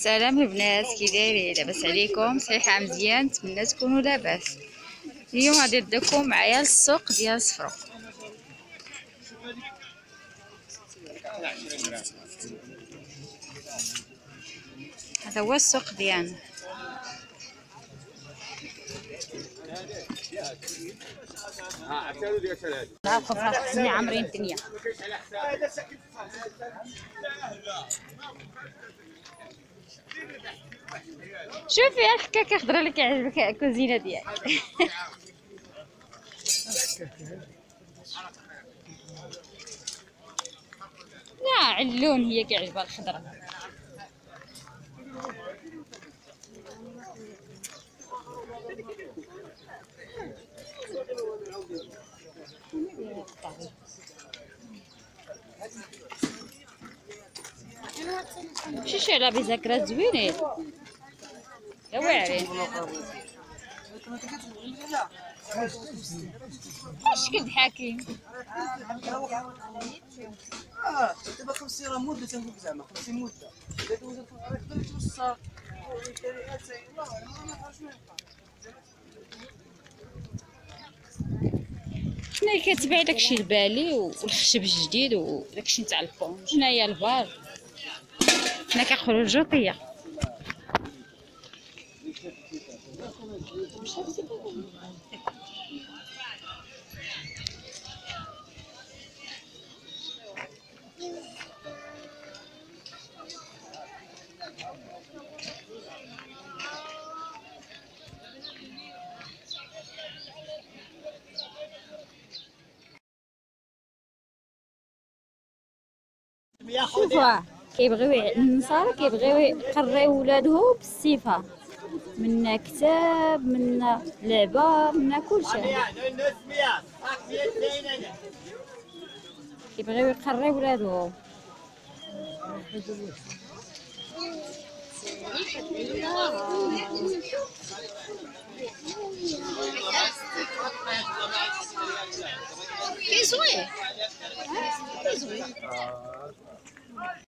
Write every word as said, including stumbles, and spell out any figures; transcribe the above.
السلام البنات، كي دايرين؟ لاباس عليكم؟ صحيحه مزيان، نتمنى تكونوا لاباس. اليوم غادي نديكم معايا للسوق ديال صفرو. هذا هو السوق ديالنا. خصني عامرين الدنيا. شوفي يا الحكاكه خضره اللي كيعجبك الكوزينه ديالك. لا علون هي كيعجبها الخضره. مشيتي على بزكرات زوينين يا واعرين. اش كتضحكي؟ اه دابا خمسين راه مده تنقول لك زعما خمسين مده الا دوزت راه تقدر توصل والشريعات والله ما نعرف شنو شنو اللي كتبيع؟ داكشي البالي والخشب الجديد وداكشي تاع البونج. هنايا الفار، حنا كنقولوا الجوطيه. شوفوا كيبغيو النصارى كيبغيو يقريو ولادهم بالصفه، من كتاب، من لعبه، من كلشي. كيبغيو يقريو ولادهم. كيزوين كيزوين.